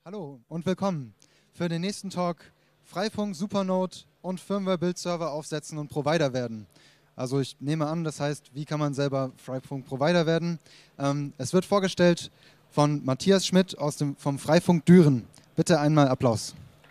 Hallo und willkommen für den nächsten Talk Freifunk, Supernode und Firmware-Build-Server aufsetzen und Provider werden. Also ich nehme an, das heißt, wie kann man selber Freifunk-Provider werden? Es wird vorgestellt von Matthias Schmidt vom Freifunk Düren. Bitte einmal Applaus.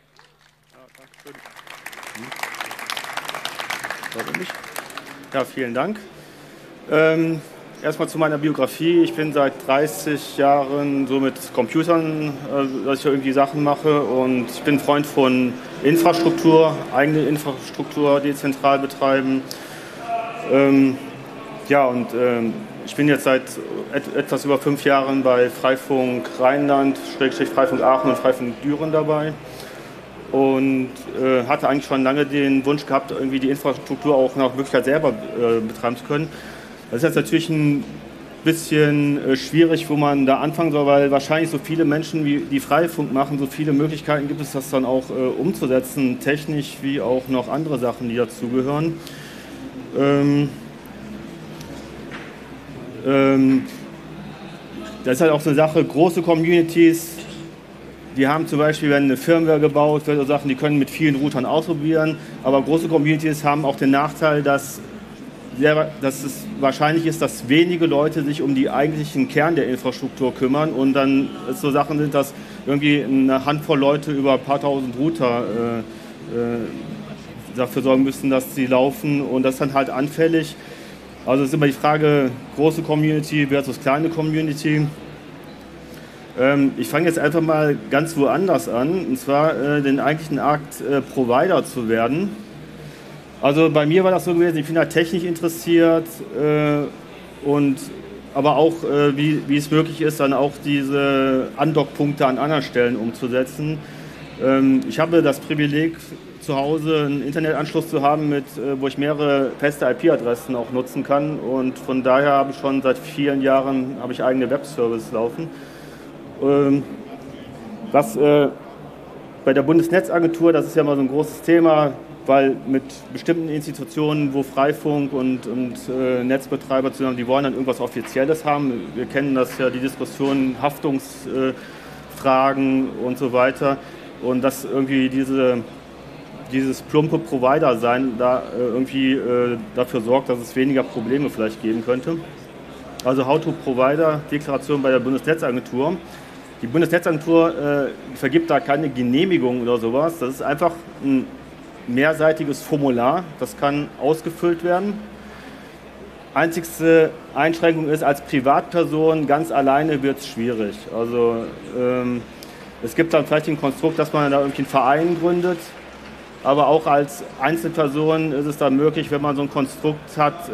Ja, vielen Dank. Erstmal zu meiner Biografie. Ich bin seit 30 Jahren so mit Computern, dass ich irgendwie Sachen mache, und ich bin Freund von Infrastruktur, eigene Infrastruktur dezentral betreiben. Ich bin jetzt seit etwas über 5 Jahren bei Freifunk Rheinland, Freifunk Aachen und Freifunk Düren dabei und hatte eigentlich schon lange den Wunsch gehabt, irgendwie die Infrastruktur auch nach Möglichkeit selber betreiben zu können. Das ist jetzt natürlich ein bisschen schwierig, wo man da anfangen soll, weil wahrscheinlich so viele Menschen, die Freifunk machen, so viele Möglichkeiten gibt es, das dann auch umzusetzen, technisch wie auch noch andere Sachen, die dazugehören. Das ist halt auch so eine Sache, große Communities, die haben zum Beispiel, wenn eine Firmware gebaut wird, oder Sachen, die können mit vielen Routern ausprobieren, aber große Communities haben auch den Nachteil, dass es wahrscheinlich ist, dass wenige Leute sich um die eigentlichen Kern der Infrastruktur kümmern und dann so Sachen sind, dass irgendwie eine Handvoll Leute über ein paar tausend Router dafür sorgen müssen, dass sie laufen, und das ist dann halt anfällig. Also es ist immer die Frage, große Community versus kleine Community. Ich fange jetzt einfach mal ganz woanders an, und zwar den eigentlichen Akt, Provider zu werden. Also bei mir war das so gewesen, ich bin halt technisch interessiert aber auch, wie es möglich ist, dann auch diese Andockpunkte an anderen Stellen umzusetzen. Ich habe das Privileg, zu Hause einen Internetanschluss zu haben, wo ich mehrere feste IP-Adressen auch nutzen kann, und von daher habe ich schon seit vielen Jahren eigene Webservices laufen. Was bei der Bundesnetzagentur, das ist ja mal so ein großes Thema, weil mit bestimmten Institutionen, wo Freifunk und Netzbetreiber zusammen, die wollen dann irgendwas Offizielles haben. Wir kennen das ja, die Diskussion, Haftungsfragen und so weiter. Und dass irgendwie dieses plumpe Provider-Sein da irgendwie dafür sorgt, dass es weniger Probleme vielleicht geben könnte. Also How-to-Provider-Deklaration bei der Bundesnetzagentur. Die Bundesnetzagentur vergibt da keine Genehmigung oder sowas. Das ist einfach ein mehrseitiges Formular, das kann ausgefüllt werden. Einzigste Einschränkung ist, als Privatperson ganz alleine wird es schwierig. Also es gibt dann vielleicht ein Konstrukt, dass man da irgendwie einen Verein gründet, aber auch als Einzelperson ist es dann möglich, wenn man so ein Konstrukt hat,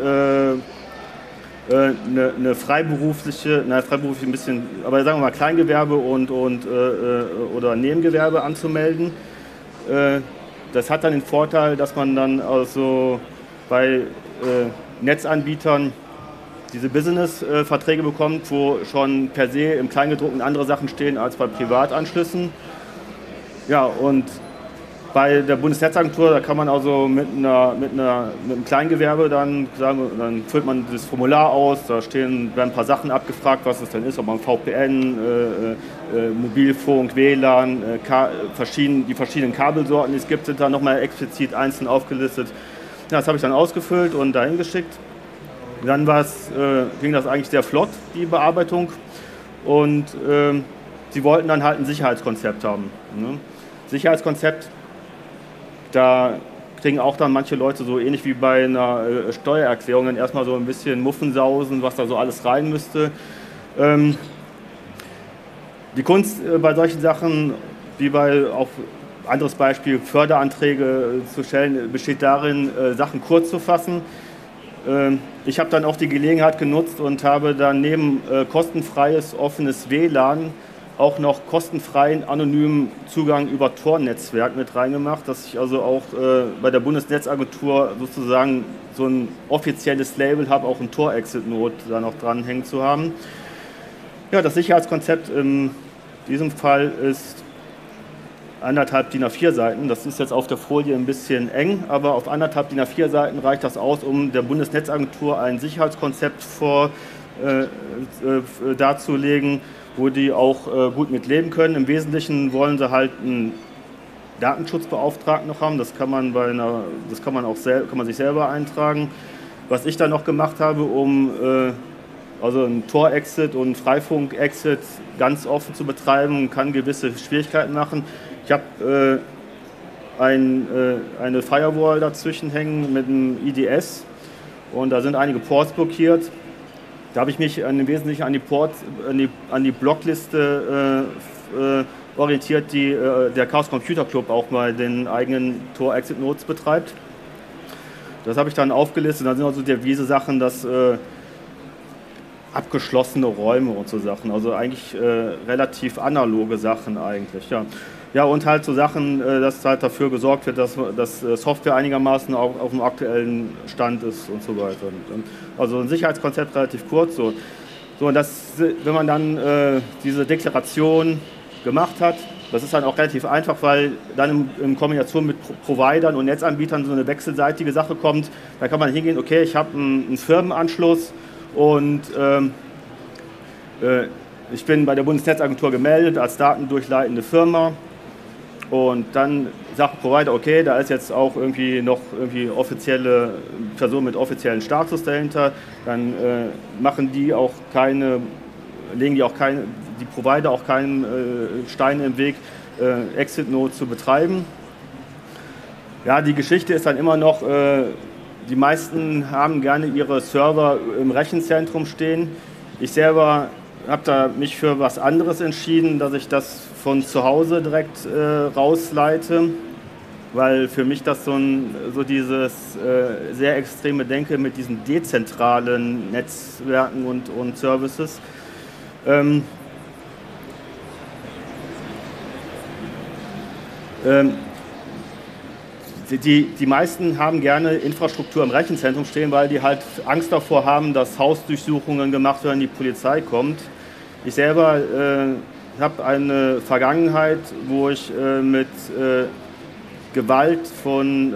eine freiberufliche ein bisschen, aber sagen wir mal Kleingewerbe oder Nebengewerbe anzumelden. Das hat dann den Vorteil, dass man dann also bei Netzanbietern diese Business-Verträge bekommt, wo schon per se im Kleingedruckten andere Sachen stehen als bei Privatanschlüssen. Ja, und bei der Bundesnetzagentur, da kann man also mit einem Kleingewerbe dann sagen, dann füllt man das Formular aus, da werden ein paar Sachen abgefragt, was es denn ist, ob man VPN, Mobilfunk, WLAN, die verschiedenen Kabelsorten, die es gibt, sind da nochmal explizit einzeln aufgelistet. Ja, das habe ich dann ausgefüllt und dahin geschickt. Dann ging das eigentlich sehr flott, die Bearbeitung, und sie wollten dann halt ein Sicherheitskonzept haben. Ne? Sicherheitskonzept, da kriegen auch dann manche Leute so ähnlich wie bei einer Steuererklärung dann erstmal so ein bisschen Muffensausen, was da so alles rein müsste. Die Kunst bei solchen Sachen, wie bei auch anderes Beispiel, Förderanträge zu stellen, besteht darin, Sachen kurz zu fassen. Ich habe dann auch die Gelegenheit genutzt und habe dann neben kostenfreies, offenes WLAN auch noch kostenfreien, anonymen Zugang über Tor-Netzwerk mit reingemacht, dass ich also auch bei der Bundesnetzagentur sozusagen so ein offizielles Label habe, auch ein Tor-Exit-Node da noch dranhängen zu haben. Ja, das Sicherheitskonzept in diesem Fall ist 1,5 DIN A4 Seiten. Das ist jetzt auf der Folie ein bisschen eng, aber auf 1,5 DIN A4 Seiten reicht das aus, um der Bundesnetzagentur ein Sicherheitskonzept darzulegen, wo die auch gut mit leben können. Im Wesentlichen wollen sie halt einen Datenschutzbeauftragten noch haben. Das kann man kann man sich selber eintragen. Was ich dann noch gemacht habe, um also ein Tor-Exit und Freifunk-Exit ganz offen zu betreiben, kann gewisse Schwierigkeiten machen. Ich habe eine Firewall dazwischen hängen mit einem IDS und da sind einige Ports blockiert. Da habe ich mich im Wesentlichen an die Blockliste orientiert, die der Chaos Computer Club auch bei den eigenen Tor-Exit-Nodes betreibt. Das habe ich dann aufgelistet. Da sind also diese Sachen, dass abgeschlossene Räume und so Sachen, also eigentlich relativ analoge Sachen eigentlich, ja. Ja, und halt so Sachen, dass halt dafür gesorgt wird, dass Software einigermaßen auf dem aktuellen Stand ist und so weiter. Also ein Sicherheitskonzept relativ kurz. So, und wenn man dann diese Deklaration gemacht hat, das ist dann auch relativ einfach, weil dann in Kombination mit Providern und Netzanbietern so eine wechselseitige Sache kommt. Da kann man hingehen, okay, ich habe einen Firmenanschluss und ich bin bei der Bundesnetzagentur gemeldet als datendurchleitende Firma. Und dann sagt ein Provider, okay, da ist jetzt auch irgendwie offizielle Person mit offiziellen Status dahinter. Dann legen die Provider auch keinen Stein im Weg, Exit-Node zu betreiben. Ja, die Geschichte ist dann immer noch, die meisten haben gerne ihre Server im Rechenzentrum stehen. Ich selber habe mich für was anderes entschieden, dass ich das von zu Hause direkt rausleite, weil für mich das so dieses sehr extreme Denken mit diesen dezentralen Netzwerken und Services. Die meisten haben gerne Infrastruktur im Rechenzentrum stehen, weil die halt Angst davor haben, dass Hausdurchsuchungen gemacht werden, die Polizei kommt. Ich selber habe eine Vergangenheit, wo ich mit Gewalt von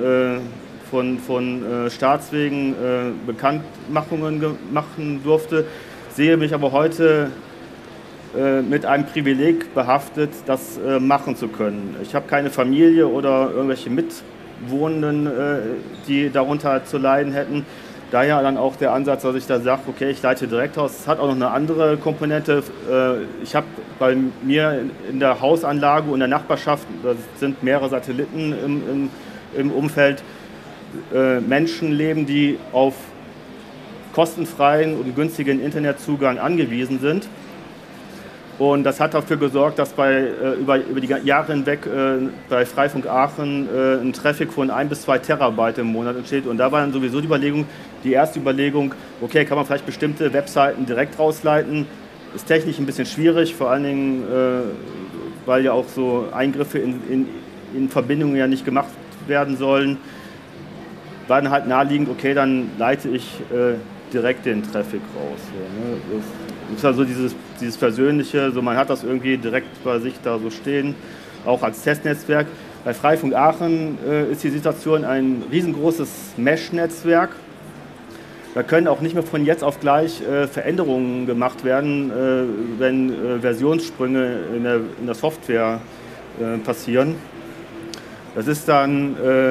Staatswegen Bekanntmachungen machen durfte, sehe mich aber heute mit einem Privileg behaftet, das machen zu können. Ich habe keine Familie oder irgendwelche Mitwohnenden, die darunter zu leiden hätten. Daher dann auch der Ansatz, dass ich da sage, okay, ich leite direkt aus. Es hat auch noch eine andere Komponente. Ich habe bei mir in der Hausanlage und in der Nachbarschaft, da sind mehrere Satelliten im Umfeld, Menschen leben, die auf kostenfreien und günstigen Internetzugang angewiesen sind. Und das hat dafür gesorgt, dass über die Jahre hinweg bei Freifunk Aachen ein Traffic von 1 bis 2 Terabyte im Monat entsteht. Und da war dann sowieso die erste Überlegung, okay, kann man vielleicht bestimmte Webseiten direkt rausleiten. Ist technisch ein bisschen schwierig, vor allen Dingen, weil ja auch so Eingriffe in Verbindungen ja nicht gemacht werden sollen. War dann halt naheliegend, okay, dann leite ich direkt den Traffic raus. So, ne? Das ist also dieses Persönliche, so man hat das irgendwie direkt bei sich da so stehen, auch als Testnetzwerk. Bei Freifunk Aachen ist die Situation ein riesengroßes Mesh-Netzwerk. Da können auch nicht mehr von jetzt auf gleich Veränderungen gemacht werden, wenn Versionssprünge in der Software passieren. Das ist dann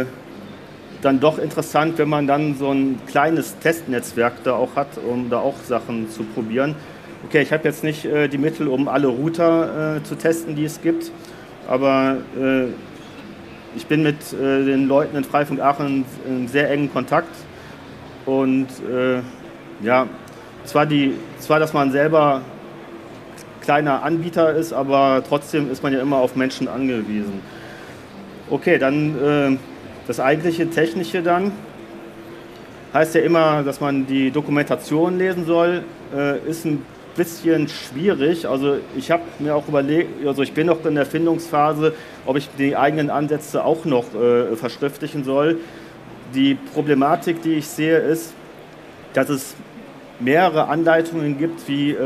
doch interessant, wenn man dann so ein kleines Testnetzwerk da auch hat, um da auch Sachen zu probieren. Okay, ich habe jetzt nicht die Mittel, um alle Router zu testen, die es gibt, aber ich bin mit den Leuten in Freifunk Aachen in sehr engen Kontakt und ja, zwar, dass man selber kleiner Anbieter ist, aber trotzdem ist man ja immer auf Menschen angewiesen. Okay, dann das eigentliche Technische dann heißt ja immer, dass man die Dokumentation lesen soll, ist ein bisschen schwierig. Also ich habe mir auch überlegt, also ich bin noch in der Findungsphase, ob ich die eigenen Ansätze auch noch verschriftlichen soll. Die Problematik, die ich sehe, ist, dass es mehrere Anleitungen gibt, wie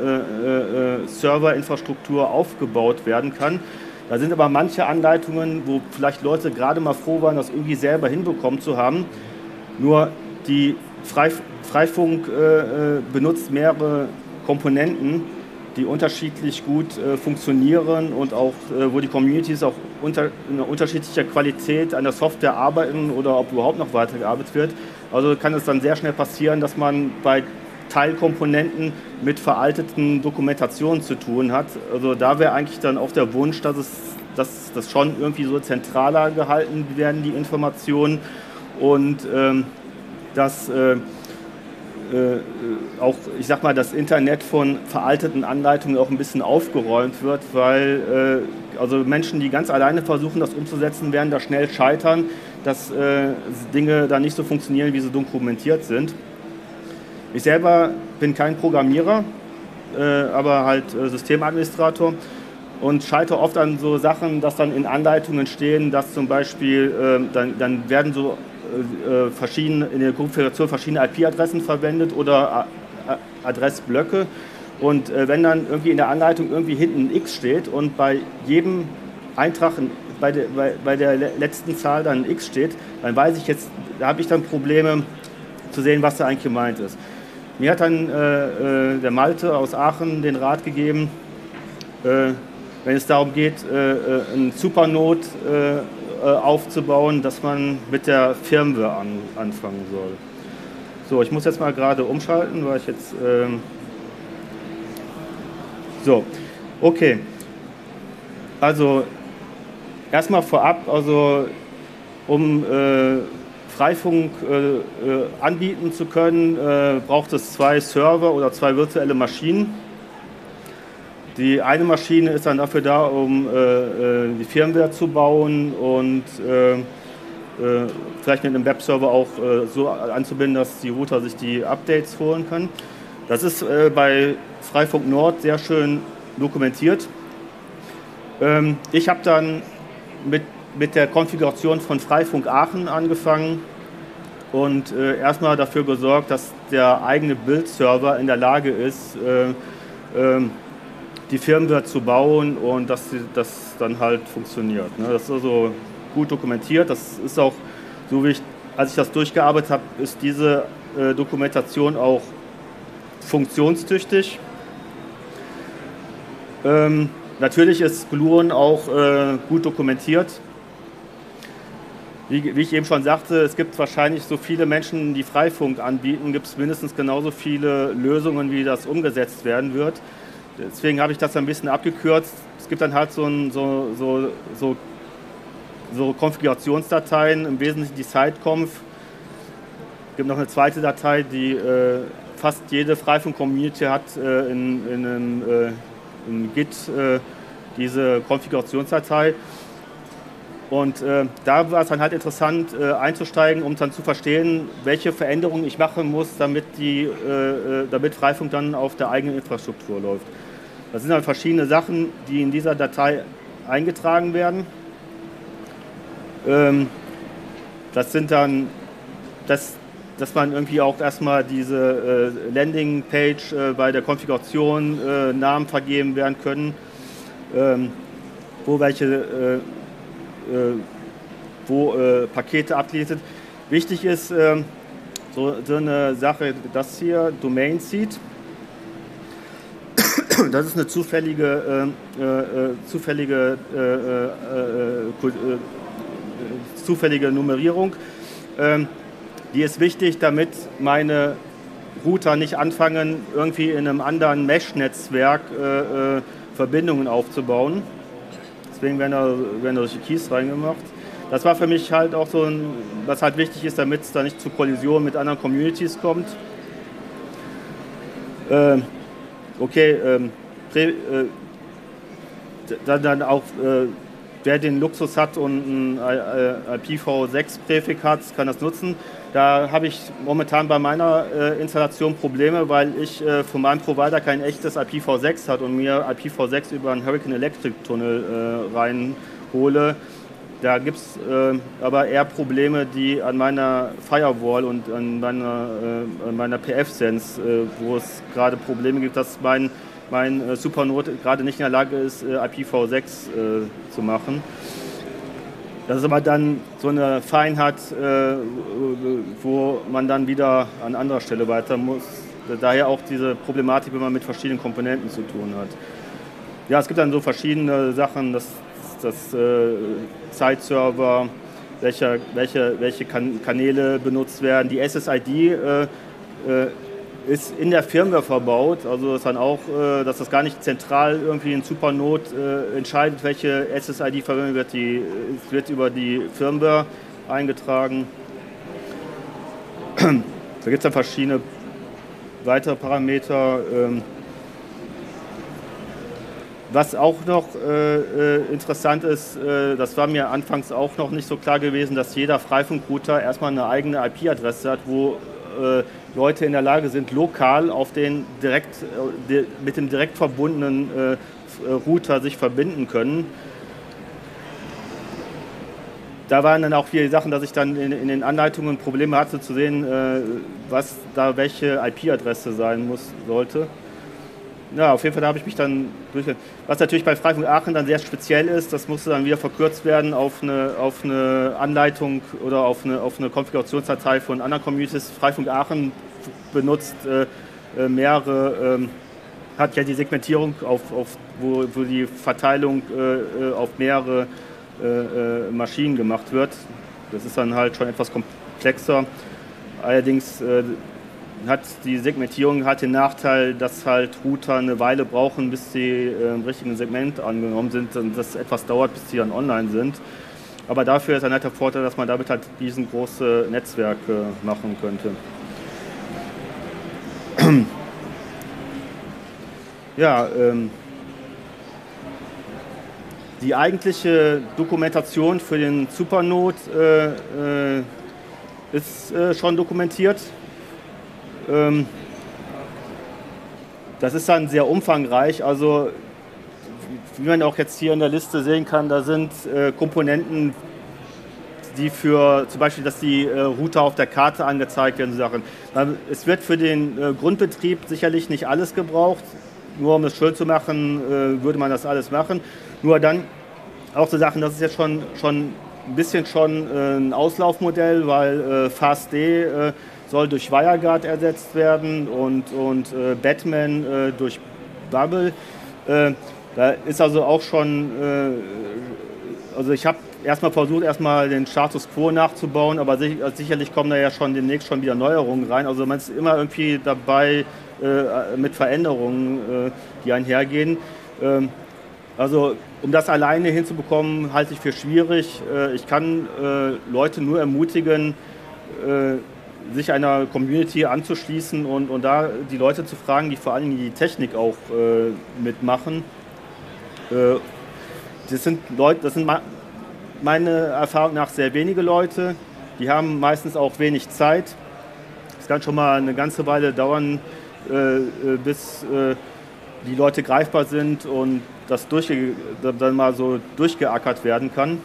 Serverinfrastruktur aufgebaut werden kann. Da sind aber manche Anleitungen, wo vielleicht Leute gerade mal froh waren, das irgendwie selber hinbekommen zu haben. Nur die Freifunk benutzt mehrere Komponenten, die unterschiedlich gut funktionieren und auch, wo die Communities auch in unterschiedlicher Qualität an der Software arbeiten oder ob überhaupt noch weitergearbeitet wird. Also kann es dann sehr schnell passieren, dass man bei Teilkomponenten mit veralteten Dokumentationen zu tun hat. Also da wäre eigentlich dann auch der Wunsch, dass das schon irgendwie so zentraler gehalten werden, die Informationen, und dass auch, ich sag mal, das Internet von veralteten Anleitungen auch ein bisschen aufgeräumt wird, weil also Menschen, die ganz alleine versuchen, das umzusetzen, werden da schnell scheitern, dass Dinge da nicht so funktionieren, wie sie dokumentiert sind. Ich selber bin kein Programmierer, aber halt Systemadministrator und scheitere oft an so Sachen, dass dann in Anleitungen stehen, dass zum Beispiel dann werden so in der Konfiguration verschiedene IP-Adressen verwendet oder Adressblöcke, und wenn dann irgendwie in der Anleitung irgendwie hinten ein X steht und bei jedem Eintrag bei der letzten Zahl dann ein X steht, dann weiß ich jetzt, da habe ich dann Probleme zu sehen, was da eigentlich gemeint ist. Mir hat dann der Malte aus Aachen den Rat gegeben, wenn es darum geht, ein Supernode aufzubauen, dass man mit der Firmware anfangen soll. So, ich muss jetzt mal gerade umschalten, weil ich jetzt... so, okay. Also, erstmal vorab, also um Freifunk anbieten zu können, braucht es 2 Server oder 2 virtuelle Maschinen. Die eine Maschine ist dann dafür da, um die Firmware zu bauen und vielleicht mit einem Webserver auch so anzubinden, dass die Router sich die Updates holen können. Das ist bei Freifunk Nord sehr schön dokumentiert. Ich habe dann mit der Konfiguration von Freifunk Aachen angefangen und erstmal dafür gesorgt, dass der eigene Build-Server in der Lage ist, die Firmware zu bauen und dass das dann halt funktioniert. Das ist also gut dokumentiert. Das ist auch, so wie als ich das durchgearbeitet habe, ist diese Dokumentation auch funktionstüchtig. Natürlich ist Gluon auch gut dokumentiert. Wie ich eben schon sagte, es gibt wahrscheinlich so viele Menschen, die Freifunk anbieten, gibt es mindestens genauso viele Lösungen, wie das umgesetzt werden wird. Deswegen habe ich das ein bisschen abgekürzt. Es gibt dann halt so Konfigurationsdateien, im Wesentlichen die Siteconf. Es gibt noch eine zweite Datei, die fast jede Freifunk-Community hat in Git, diese Konfigurationsdatei. Und da war es dann halt interessant einzusteigen, um dann zu verstehen, welche Veränderungen ich machen muss, damit Freifunk dann auf der eigenen Infrastruktur läuft. Das sind dann verschiedene Sachen, die in dieser Datei eingetragen werden. Das sind dann, dass man irgendwie auch erstmal diese Landingpage bei der Konfiguration Namen vergeben werden können, wo Pakete abgelegt sind. Wichtig ist so eine Sache, das hier, Domain Seed. Das ist eine zufällige Nummerierung. Die ist wichtig, damit meine Router nicht anfangen, irgendwie in einem anderen Mesh-Netzwerk Verbindungen aufzubauen. Deswegen werden da solche Keys reingemacht. Das war für mich halt auch so was halt wichtig ist, damit es da nicht zu Kollisionen mit anderen Communities kommt. Okay, dann auch, wer den Luxus hat und ein IPv6-Präfix hat, kann das nutzen. Da habe ich momentan bei meiner Installation Probleme, weil ich von meinem Provider kein echtes IPv6 hat und mir IPv6 über einen Hurricane Electric Tunnel reinhole. Da gibt es aber eher Probleme, die an meiner Firewall und an meiner PF-Sense, wo es gerade Probleme gibt, dass mein Supernode gerade nicht in der Lage ist, IPv6 zu machen. Das ist aber dann so eine Feinheit, wo man dann wieder an anderer Stelle weiter muss. Daher auch diese Problematik, wenn man mit verschiedenen Komponenten zu tun hat. Ja, es gibt dann so verschiedene Sachen, das Zeitserver, welche Kanäle benutzt werden. Die SSID ist in der Firmware verbaut, also ist dann auch, dass das gar nicht zentral irgendwie in Supernode entscheidet, welche SSID verwendet wird. Es wird über die Firmware eingetragen. Da gibt es dann verschiedene weitere Parameter. Was auch noch interessant ist, das war mir anfangs auch noch nicht so klar gewesen, dass jeder Freifunkrouter erstmal eine eigene IP-Adresse hat, wo Leute in der Lage sind, lokal auf den mit dem direkt verbundenen Router sich verbinden können. Da waren dann auch viele Sachen, dass ich dann in den Anleitungen Probleme hatte zu sehen, was da welche IP-Adresse sein sollte. Ja, auf jeden Fall habe ich mich dann was natürlich bei Freifunk Aachen dann sehr speziell ist, das musste dann wieder verkürzt werden auf eine Anleitung oder auf eine Konfigurationsdatei von anderen Communities. Freifunk Aachen benutzt hat ja die Segmentierung, wo die Verteilung auf mehrere Maschinen gemacht wird. Das ist dann halt schon etwas komplexer. Allerdings hat die Segmentierung den Nachteil, dass halt Router eine Weile brauchen, bis sie im richtigen Segment angenommen sind und das etwas dauert, bis sie dann online sind. Aber dafür ist ein netter Vorteil, dass man damit halt riesengroße Netzwerke machen könnte. Ja, die eigentliche Dokumentation für den Supernode ist schon dokumentiert. Das ist dann sehr umfangreich, also wie man auch jetzt hier in der Liste sehen kann, da sind Komponenten, die für zum Beispiel, dass die Router auf der Karte angezeigt werden, so Sachen. Es wird für den Grundbetrieb sicherlich nicht alles gebraucht, nur um es schön zu machen, würde man das alles machen. Nur dann auch so Sachen, das ist jetzt schon ein bisschen ein Auslaufmodell, weil FastD soll durch WireGuard ersetzt werden und Batman durch Bubble. Da ist also auch schon, also ich habe erstmal versucht, den Status Quo nachzubauen, aber sicherlich kommen da ja demnächst schon wieder Neuerungen rein. Also man ist immer irgendwie dabei mit Veränderungen, die einhergehen. Also um das alleine hinzubekommen, halte ich für schwierig. Ich kann Leute nur ermutigen, sich einer Community anzuschließen und da die Leute zu fragen, die vor allem die Technik auch mitmachen. Das sind meiner Erfahrung nach sehr wenige Leute, die haben meistens auch wenig Zeit. Es kann schon mal eine ganze Weile dauern, bis die Leute greifbar sind und das dann mal so durchgeackert werden kann.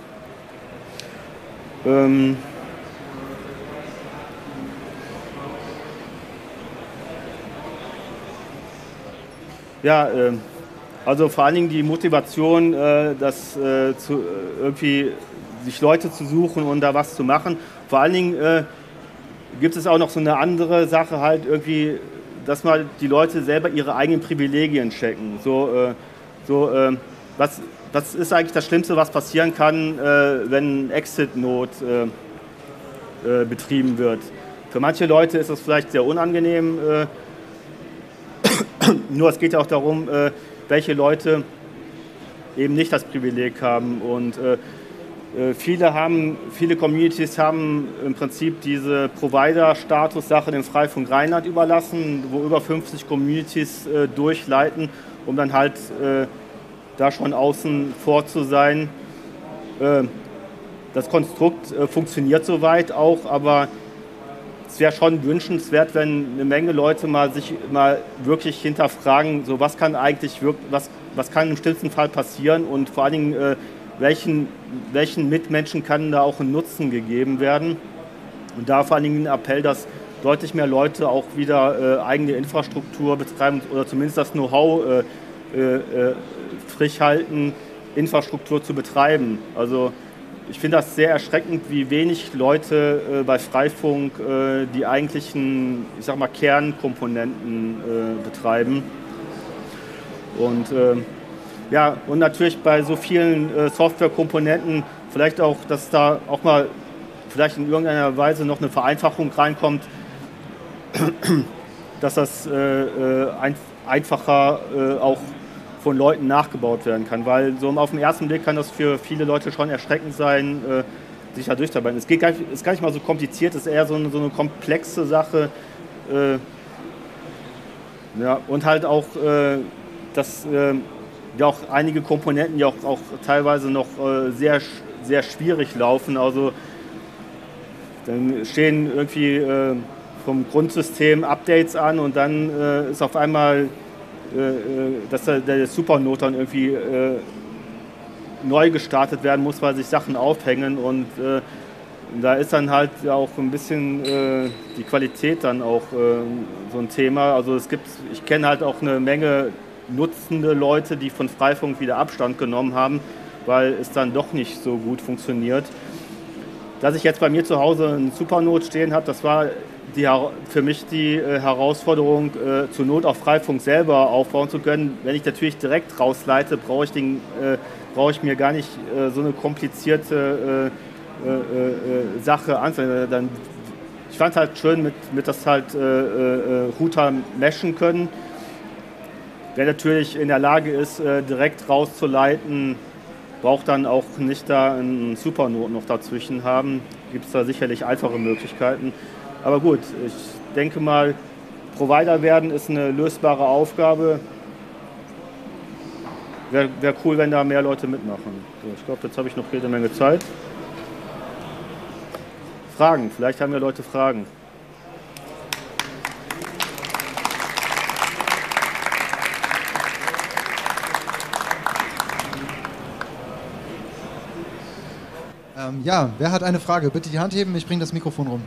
Ja, also vor allen Dingen die Motivation, irgendwie sich Leute zu suchen und da was zu machen. Vor allen Dingen gibt es auch noch so eine andere Sache halt irgendwie, dass mal die Leute selber ihre eigenen Privilegien checken. Was ist eigentlich das Schlimmste, was passieren kann, wenn Exit-Node betrieben wird? Für manche Leute ist das vielleicht sehr unangenehm. Nur es geht ja auch darum, welche Leute eben nicht das Privileg haben. Und viele Communities haben im Prinzip diese Provider-Status-Sache dem Freifunk Rheinland überlassen, wo über 50 Communities durchleiten, um dann halt da schon außen vor zu sein. Das Konstrukt funktioniert soweit auch, aber es wäre schon wünschenswert, wenn eine Menge Leute sich wirklich hinterfragen, so was kann eigentlich was kann im schlimmsten Fall passieren und vor allen Dingen welchen Mitmenschen kann da auch ein Nutzen gegeben werden. Und da vor allen Dingen ein Appell, dass deutlich mehr Leute auch wieder eigene Infrastruktur betreiben oder zumindest das Know-how frisch halten, Infrastruktur zu betreiben. Also ich finde das sehr erschreckend, wie wenig Leute bei Freifunk die eigentlichen, ich sag mal, Kernkomponenten betreiben. Und ja, und natürlich bei so vielen Softwarekomponenten vielleicht auch, dass da auch mal vielleicht in irgendeiner Weise noch eine Vereinfachung reinkommt, dass das einfacher auch von Leuten nachgebaut werden kann. Weil so auf den ersten Blick kann das für viele Leute schon erschreckend sein, sich da durchzuarbeiten. Es ist gar nicht mal so kompliziert, es ist eher so eine komplexe Sache. Ja, und halt auch, dass ja auch einige Komponenten ja auch teilweise noch sehr, sehr schwierig laufen. Also dann stehen irgendwie vom Grundsystem Updates an und dann ist auf einmal, dass der Supernode dann irgendwie neu gestartet werden muss, weil sich Sachen aufhängen und da ist dann halt auch ein bisschen die Qualität dann auch so ein Thema. Also ich kenne halt auch eine Menge nutzende Leute, die von Freifunk wieder Abstand genommen haben, weil es dann doch nicht so gut funktioniert. Dass ich jetzt bei mir zu Hause einen Supernode stehen habe, das war für mich die Herausforderung, zur Not auch Freifunk selber aufbauen zu können. Wenn ich natürlich direkt rausleite, brauche ich mir gar nicht so eine komplizierte Sache anzuwenden. Ich fand es halt schön, mit das halt Router meshen können. Wer natürlich in der Lage ist, direkt rauszuleiten, braucht dann auch nicht da einen Supernode noch dazwischen haben. Gibt es da sicherlich einfache Möglichkeiten. Aber gut, ich denke mal, Provider werden ist eine lösbare Aufgabe. Wäre cool, wenn da mehr Leute mitmachen. So, ich glaube, jetzt habe ich noch jede Menge Zeit. Fragen, vielleicht haben ja Leute Fragen. Ja, wer hat eine Frage? Bitte die Hand heben, ich bringe das Mikrofon rum.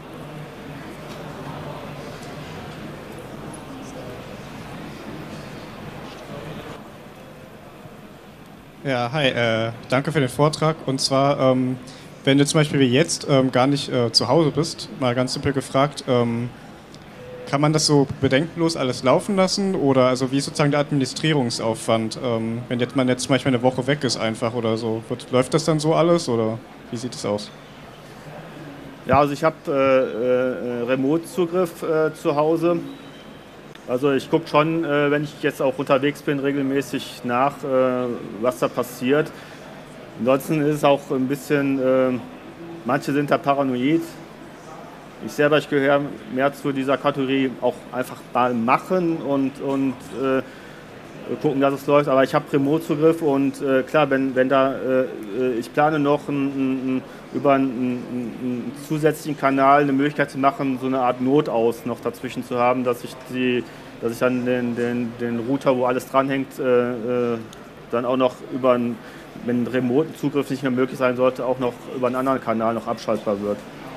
Ja, hi, danke für den Vortrag. Und zwar, wenn du zum Beispiel wie jetzt gar nicht zu Hause bist, mal ganz simpel gefragt, kann man das so bedenkenlos alles laufen lassen? Oder also wie ist sozusagen der Administrierungsaufwand, wenn man jetzt zum Beispiel eine Woche weg ist einfach oder so? Läuft das dann so alles oder wie sieht es aus? Ja, also ich habe Remote-Zugriff zu Hause. Also ich gucke schon, wenn ich jetzt auch unterwegs bin, regelmäßig nach, was da passiert. Ansonsten ist es auch ein bisschen, manche sind da paranoid. Ich selber, ich gehöre mehr zu dieser Kategorie, auch einfach mal machen und gucken, dass es läuft. Aber ich habe Remote-Zugriff und klar, wenn da, ich plane noch über einen zusätzlichen Kanal eine Möglichkeit zu machen, so eine Art Notaus noch dazwischen zu haben, dass ich dann den Router, wo alles dranhängt, dann auch noch wenn Remote-Zugriff nicht mehr möglich sein sollte, auch noch über einen anderen Kanal noch abschaltbar wird.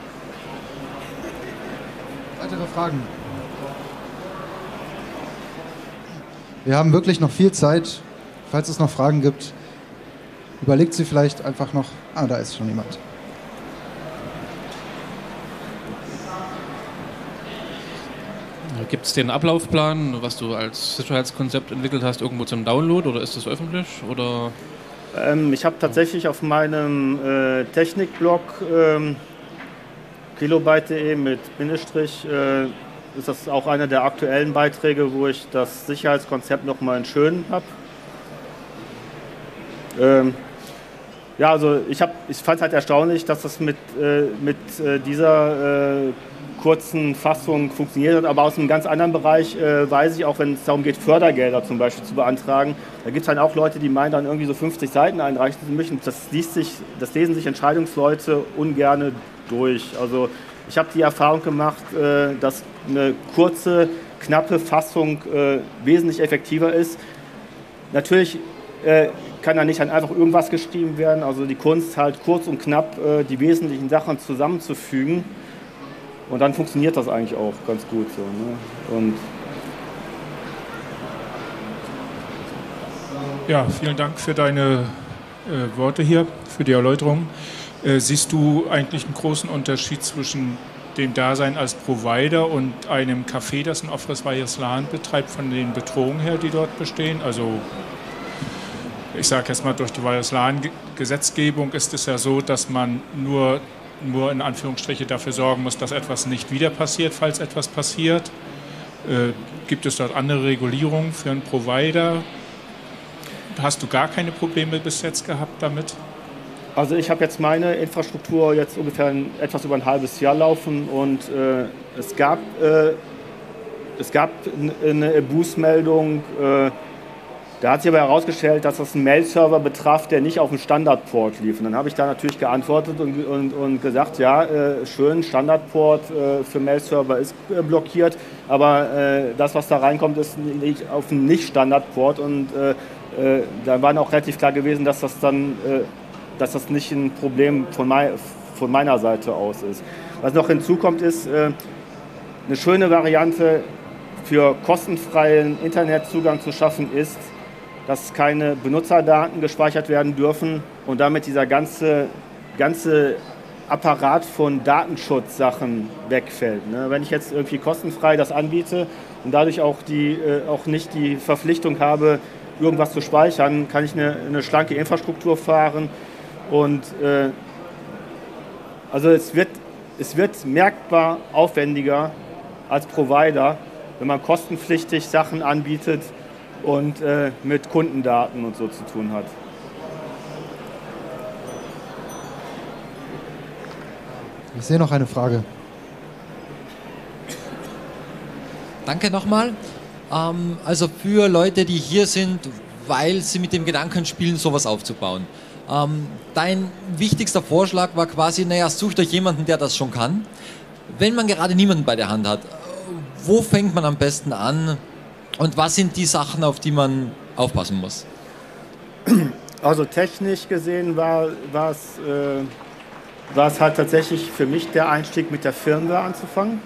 Weitere Fragen? Wir haben wirklich noch viel Zeit. Falls es noch Fragen gibt, überlegt sie vielleicht einfach noch. Ah, da ist schon jemand. Gibt es den Ablaufplan, was du als Sicherheitskonzept entwickelt hast, irgendwo zum Download oder ist das öffentlich? Oder? Ich habe tatsächlich auf meinem Technikblog kilobyte.de mit Bindestrich ist das auch einer der aktuellen Beiträge, wo ich das Sicherheitskonzept nochmal in schön habe. Ja, also ich fand es halt erstaunlich, dass das mit dieser kurzen Fassung funktioniert hat, aber aus einem ganz anderen Bereich weiß ich auch, wenn es darum geht, Fördergelder zum Beispiel zu beantragen, da gibt es dann auch Leute, die meinen, dann irgendwie so 50 Seiten einreichen zu müssen. Das lesen sich Entscheidungsleute ungerne durch. Also ich habe die Erfahrung gemacht, dass eine kurze, knappe Fassung wesentlich effektiver ist. Natürlich kann da nicht dann einfach irgendwas geschrieben werden, also die Kunst halt kurz und knapp die wesentlichen Sachen zusammenzufügen und dann funktioniert das eigentlich auch ganz gut so, ne? Und ja, vielen Dank für deine Worte hier für die Erläuterung. Siehst du eigentlich einen großen Unterschied zwischen dem Dasein als Provider und einem Café, das ein offenes Wireless LAN betreibt, von den Bedrohungen her, die dort bestehen? Also ich sage jetzt mal, durch die Wireless LAN-Gesetzgebung ist es ja so, dass man nur in Anführungsstriche dafür sorgen muss, dass etwas nicht wieder passiert, falls etwas passiert. Gibt es dort andere Regulierungen für einen Provider? Hast du gar keine Probleme bis jetzt gehabt damit? Also ich habe jetzt meine Infrastruktur jetzt ungefähr etwas über ein halbes Jahr laufen und es gab eine Abuse-Meldung. Da hat sich aber herausgestellt, dass das einen Mail-Server betraf, der nicht auf dem Standardport lief. Und dann habe ich da natürlich geantwortet und gesagt, ja, schön, Standardport für Mail-Server ist blockiert, aber das, was da reinkommt, ist nicht auf dem Nicht-Standardport. Und da war auch relativ klar gewesen, dass das nicht ein Problem von meiner Seite aus ist. Was noch hinzukommt, ist eine schöne Variante für kostenfreien Internetzugang zu schaffen ist, dass keine Benutzerdaten gespeichert werden dürfen und damit dieser ganze Apparat von Datenschutzsachen wegfällt. Ne? Wenn ich jetzt irgendwie kostenfrei das anbiete und dadurch auch nicht die Verpflichtung habe, irgendwas zu speichern, kann ich eine schlanke Infrastruktur fahren und also es wird merkbar aufwendiger als Provider, wenn man kostenpflichtig Sachen anbietet und mit Kundendaten und so zu tun hat. Ich sehe noch eine Frage. Danke nochmal. Also für Leute, die hier sind, weil sie mit dem Gedanken spielen, sowas aufzubauen. Dein wichtigster Vorschlag war quasi, naja, sucht euch jemanden, der das schon kann. Wenn man gerade niemanden bei der Hand hat, wo fängt man am besten an und was sind die Sachen, auf die man aufpassen muss? Also technisch gesehen war es halt tatsächlich für mich der Einstieg mit der Firmware anzufangen.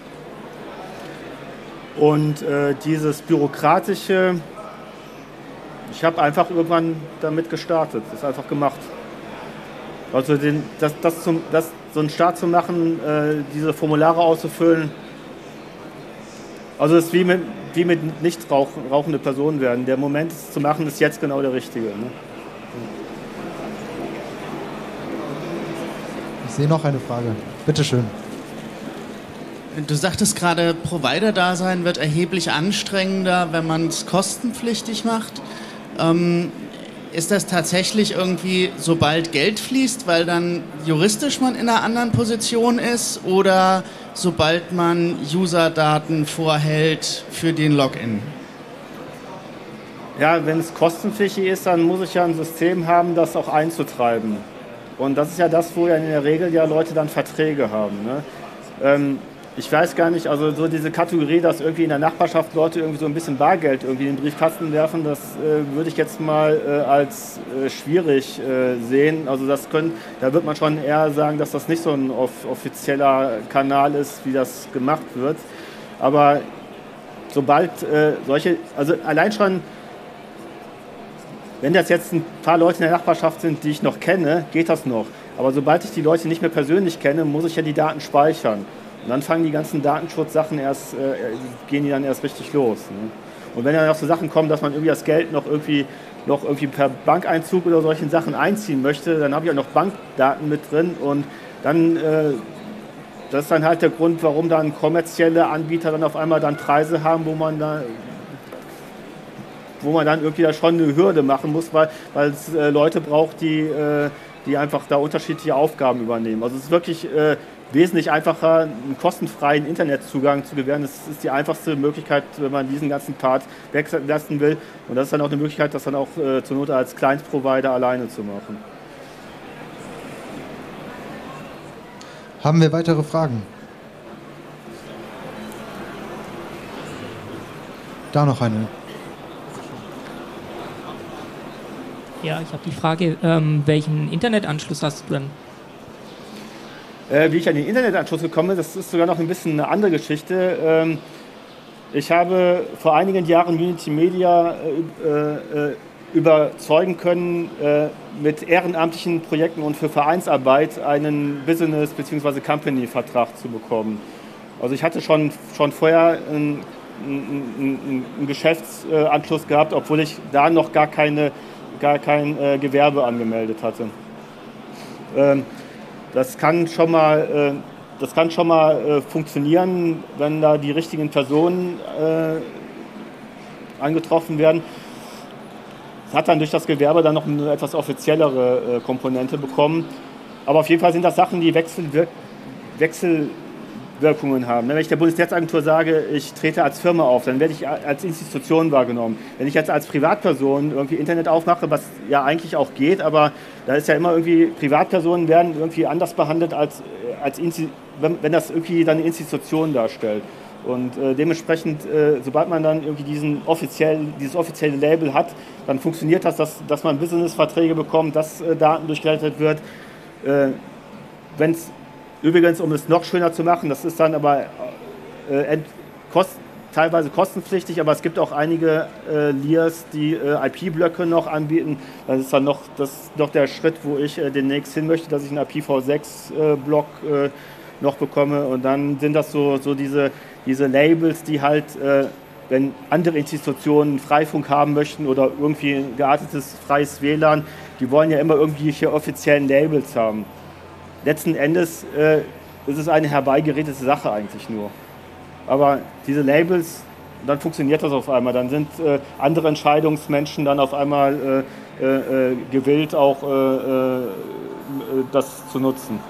Und dieses bürokratische, ich habe einfach irgendwann damit gestartet, das einfach gemacht. Also so einen Start zu machen, diese Formulare auszufüllen, also es ist wie mit nicht rauchende Personen werden. Der Moment, es zu machen, ist jetzt genau der richtige. Ne? Ich sehe noch eine Frage. Bitte schön. Du sagtest gerade, Provider-Dasein wird erheblich anstrengender, wenn man es kostenpflichtig macht. Ist das tatsächlich irgendwie, sobald Geld fließt, weil dann juristisch man in einer anderen Position ist, oder sobald man User-Daten vorhält für den Login? Ja, wenn es kostenpflichtig ist, dann muss ich ja ein System haben, das auch einzutreiben. Und das ist ja das, wo ja in der Regel ja Leute dann Verträge haben. Ne? Ich weiß gar nicht, also so diese Kategorie, dass irgendwie in der Nachbarschaft Leute irgendwie so ein bisschen Bargeld irgendwie in den Briefkasten werfen, das würde ich jetzt mal als schwierig sehen. Also da wird man schon eher sagen, dass das nicht so ein offizieller Kanal ist, wie das gemacht wird. Aber sobald also allein schon, wenn das jetzt ein paar Leute in der Nachbarschaft sind, die ich noch kenne, geht das noch. Aber sobald ich die Leute nicht mehr persönlich kenne, muss ich ja die Daten speichern. Und dann fangen die ganzen Datenschutzsachen gehen die dann erst richtig los. Ne? Und wenn dann noch so Sachen kommen, dass man irgendwie das Geld noch irgendwie per Bankeinzug oder solchen Sachen einziehen möchte, dann habe ich auch noch Bankdaten mit drin und dann, das ist dann halt der Grund, warum dann kommerzielle Anbieter dann auf einmal dann Preise haben, wo man dann irgendwie da schon eine Hürde machen muss, weil es Leute braucht, die einfach da unterschiedliche Aufgaben übernehmen. Also es ist wirklich wesentlich einfacher, einen kostenfreien Internetzugang zu gewähren. Das ist die einfachste Möglichkeit, wenn man diesen ganzen Part weglassen will. Und das ist dann auch eine Möglichkeit, das dann auch zur Not als Kleinstprovider alleine zu machen. Haben wir weitere Fragen? Da noch eine. Ja, ich habe die Frage, welchen Internetanschluss hast du denn? Wie ich an den Internetanschluss gekommen bin, das ist sogar noch ein bisschen eine andere Geschichte. Ich habe vor einigen Jahren Unity Media überzeugen können, mit ehrenamtlichen Projekten und für Vereinsarbeit einen Business- bzw. Company-Vertrag zu bekommen. Also ich hatte schon vorher einen Geschäftsanschluss gehabt, obwohl ich da noch gar kein Gewerbe angemeldet hatte. Das kann schon mal funktionieren, wenn da die richtigen Personen angetroffen werden. Es hat dann durch das Gewerbe dann noch eine etwas offiziellere Komponente bekommen. Aber auf jeden Fall sind das Sachen, die Wechselwirkungen haben. Wenn ich der Bundesnetzagentur sage, ich trete als Firma auf, dann werde ich als Institution wahrgenommen. Wenn ich jetzt als Privatperson irgendwie Internet aufmache, was ja eigentlich auch geht, aber da ist ja immer irgendwie, Privatpersonen werden irgendwie anders behandelt, wenn das irgendwie dann eine Institution darstellt. Und dementsprechend, sobald man dann irgendwie dieses offizielle Label hat, dann funktioniert das, dass man Businessverträge bekommt, dass Daten durchgeleitet wird. Wenn es übrigens, um es noch schöner zu machen, das ist dann aber teilweise kostenpflichtig, aber es gibt auch einige LIAs, die IP-Blöcke noch anbieten. Das ist dann noch der Schritt, wo ich demnächst hin möchte, dass ich einen IPv6-Block noch bekomme. Und dann sind das so diese Labels, die halt, wenn andere Institutionen Freifunk haben möchten oder irgendwie ein geartetes freies WLAN, die wollen ja immer irgendwelche offiziellen Labels haben. Letzten Endes ist es eine herbeigeredete Sache eigentlich nur. Aber diese Labels, dann funktioniert das auf einmal. Dann sind andere Entscheidungsmenschen dann auf einmal gewillt, auch das zu nutzen.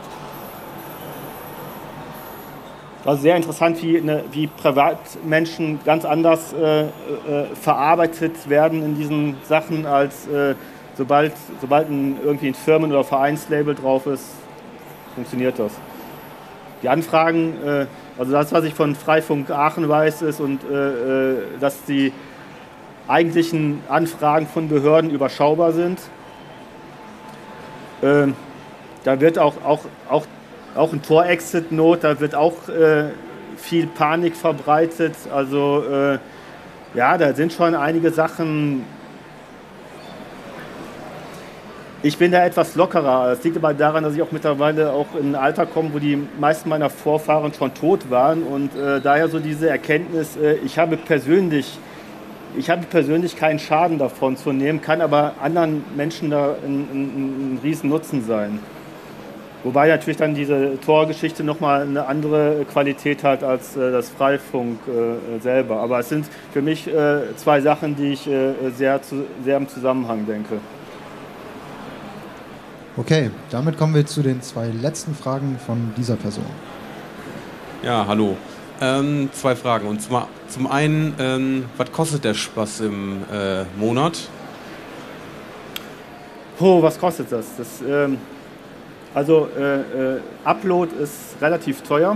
Also sehr interessant, wie Privatmenschen ganz anders verarbeitet werden in diesen Sachen, als sobald irgendwie ein Firmen- oder Vereinslabel drauf ist, funktioniert das. Die Anfragen, also das, was ich von Freifunk Aachen weiß, ist, dass die eigentlichen Anfragen von Behörden überschaubar sind. Da wird auch ein Tor-Exit-Not, da wird auch viel Panik verbreitet. Also ja, da sind schon einige Sachen. Ich bin da etwas lockerer. Das liegt aber daran, dass ich auch mittlerweile auch in ein Alter komme, wo die meisten meiner Vorfahren schon tot waren. Und daher so diese Erkenntnis, ich habe persönlich keinen Schaden davon zu nehmen, kann aber anderen Menschen da ein riesen Nutzen sein. Wobei natürlich dann diese Tor-Geschichte nochmal eine andere Qualität hat als das Freifunk selber. Aber es sind für mich zwei Sachen, die ich sehr im Zusammenhang denke. Okay, damit kommen wir zu den zwei letzten Fragen von dieser Person. Ja, hallo. Zwei Fragen. Und zwar zum einen, was kostet der Spaß im Monat? Oh, was kostet das? Upload ist relativ teuer.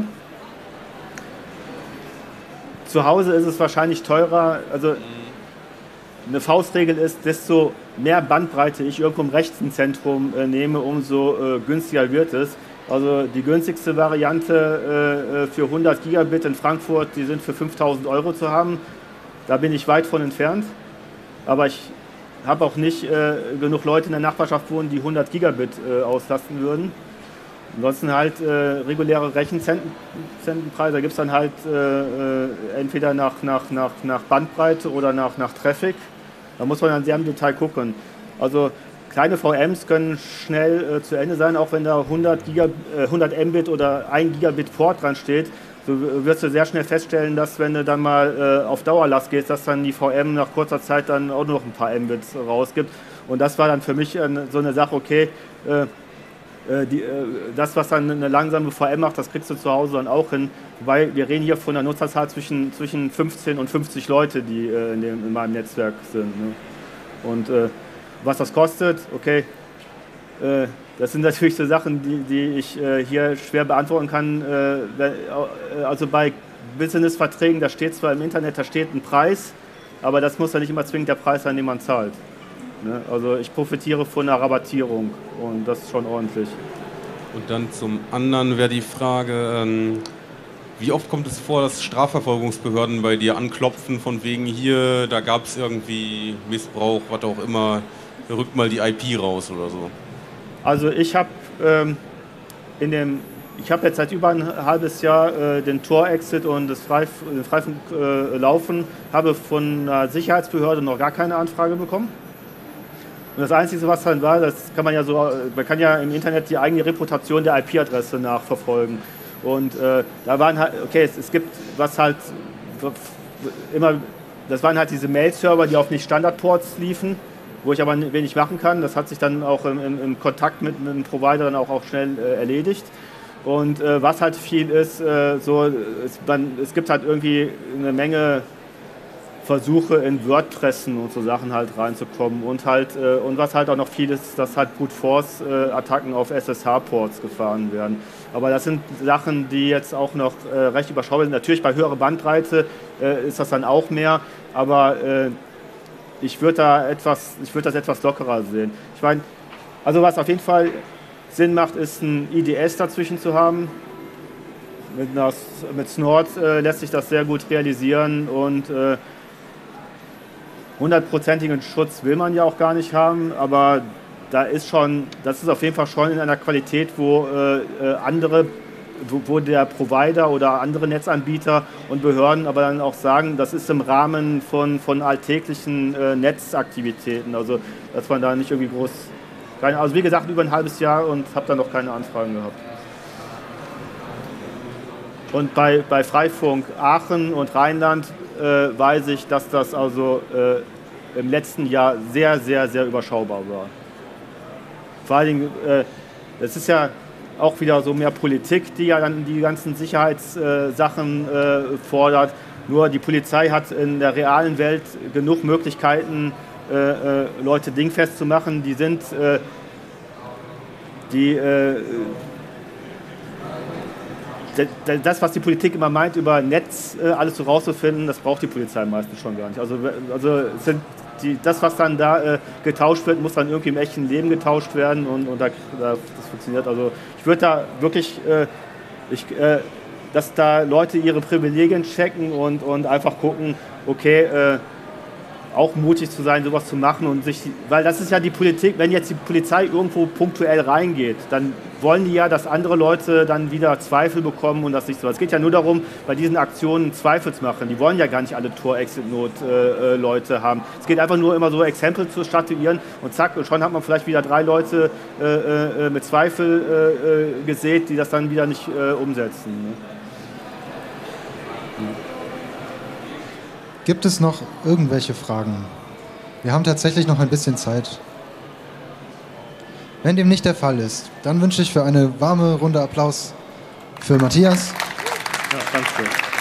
Zu Hause ist es wahrscheinlich teurer. Also eine Faustregel ist, desto mehr Bandbreite ich irgendwo im Rechenzentrum nehme, umso günstiger wird es. Also die günstigste Variante für 100 Gigabit in Frankfurt, die sind für 5.000 € zu haben. Da bin ich weit von entfernt. Aber ich habe auch nicht genug Leute in der Nachbarschaft wohnen, die 100 Gigabit auslasten würden. Ansonsten halt reguläre Rechenzentenpreise, da gibt es dann halt entweder nach Bandbreite oder nach Traffic. Da muss man dann sehr im Detail gucken. Also kleine VMs können schnell zu Ende sein, auch wenn da 100 Mbit oder 1 Gigabit Port dran steht. So wirst du sehr schnell feststellen, dass wenn du dann mal auf Dauerlast gehst, dass dann die VM nach kurzer Zeit dann auch noch ein paar Mbits rausgibt. Und das war dann für mich so eine Sache, okay, das, was dann eine langsame VM macht, das kriegst du zu Hause dann auch hin. Wobei wir reden hier von einer Nutzerzahl zwischen 15 und 50 Leute, die in meinem Netzwerk sind. Ne? Und was das kostet, okay, das sind natürlich so Sachen, die ich hier schwer beantworten kann. Also bei Business-Verträgen, da steht zwar im Internet, da steht ein Preis, aber das muss ja nicht immer zwingend der Preis sein, den man zahlt. Ne? Also ich profitiere von einer Rabattierung und das ist schon ordentlich. Und dann zum anderen wäre die Frage, wie oft kommt es vor, dass Strafverfolgungsbehörden bei dir anklopfen von wegen hier, da gab es irgendwie Missbrauch, was auch immer, rückt mal die IP raus oder so? Also ich habe jetzt seit über ein halbes Jahr den Tor-Exit und den Freifunk laufen, habe von einer Sicherheitsbehörde noch gar keine Anfrage bekommen. Und das Einzige, was dann war, man kann ja im Internet die eigene Reputation der IP-Adresse nachverfolgen. Und da waren halt, okay, es gibt was halt immer, das waren halt diese Mail-Server, die auf nicht Standardports liefen, wo ich aber wenig machen kann. Das hat sich dann auch im Kontakt mit einem Provider dann auch schnell erledigt. Und was halt viel ist, es gibt halt irgendwie eine Menge Versuche in WordPressen und so Sachen halt reinzukommen und was halt auch noch viel ist, dass halt Brute Force Attacken auf SSH-Ports gefahren werden. Aber das sind Sachen, die jetzt auch noch recht überschaubar sind. Natürlich bei höherer Bandbreite ist das dann auch mehr, aber ich würde das etwas lockerer sehen. Ich meine, also was auf jeden Fall Sinn macht, ist ein IDS dazwischen zu haben. Mit Snort lässt sich das sehr gut realisieren und 100%igen Schutz will man ja auch gar nicht haben, aber das ist auf jeden Fall schon in einer Qualität, wo der Provider oder andere Netzanbieter und Behörden aber dann auch sagen, das ist im Rahmen von alltäglichen Netzaktivitäten, also dass man da nicht irgendwie groß, also wie gesagt, über ein halbes Jahr und habe da noch keine Anfragen gehabt. Und bei Freifunk Aachen und Rheinland weiß ich, dass das also im letzten Jahr sehr, sehr, sehr überschaubar war. Vor allen Dingen, das ist ja auch wieder so mehr Politik, die ja dann die ganzen Sicherheitssachen fordert. Nur die Polizei hat in der realen Welt genug Möglichkeiten, Leute dingfest zu machen. Das, was die Politik immer meint, über Netz alles so rauszufinden, das braucht die Polizei meistens schon gar nicht. Also das, was dann da getauscht wird, muss dann irgendwie im echten Leben getauscht werden und das funktioniert. Also ich würde da wirklich, dass da Leute ihre Privilegien checken und einfach gucken, okay, auch mutig zu sein, sowas zu machen und weil das ist ja die Politik, wenn jetzt die Polizei irgendwo punktuell reingeht, dann wollen die ja, dass andere Leute dann wieder Zweifel bekommen und das nicht so. Es geht ja nur darum, bei diesen Aktionen Zweifel zu machen. Die wollen ja gar nicht alle Tor-Exit-Not-Leute haben. Es geht einfach nur immer so Exempel zu statuieren und zack, und schon hat man vielleicht wieder 3 Leute mit Zweifel gesät, die das dann wieder nicht umsetzen. Ne? Gibt es noch irgendwelche Fragen? Wir haben tatsächlich noch ein bisschen Zeit. Wenn dem nicht der Fall ist, dann wünsche ich für eine warme Runde Applaus für Matthias. Ja, danke.